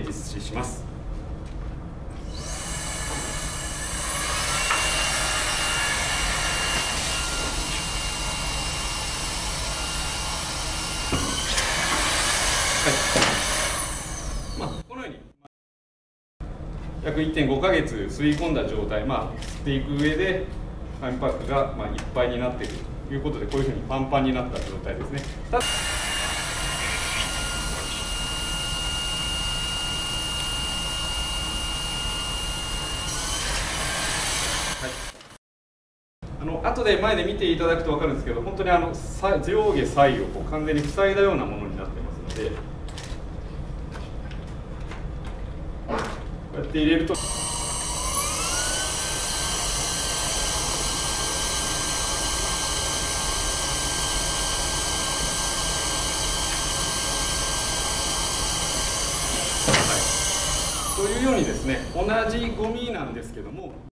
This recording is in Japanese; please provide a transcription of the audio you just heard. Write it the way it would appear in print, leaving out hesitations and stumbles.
実施します。このように約 1.5 ヶ月吸い込んだ状態、吸っていく上で紙パックがいっぱいになっているということで、こういうふうにパンパンになった状態ですね。後で前で見ていただくと分かるんですけど、本当に上下左右を完全に塞いだようなものになってますので、こうやって入れると。というようにですね、同じゴミなんですけども。